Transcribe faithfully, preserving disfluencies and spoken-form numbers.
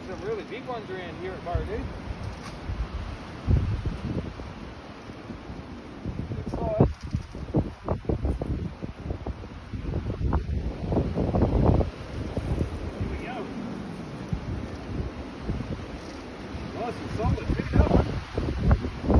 some really big ones around here at Burradoo. Good size. Here we go. Nice and solid. Pick it up.